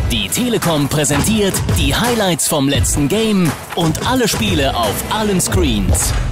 Die Telekom präsentiert die Highlights vom letzten Game und alle Spiele auf allen Screens.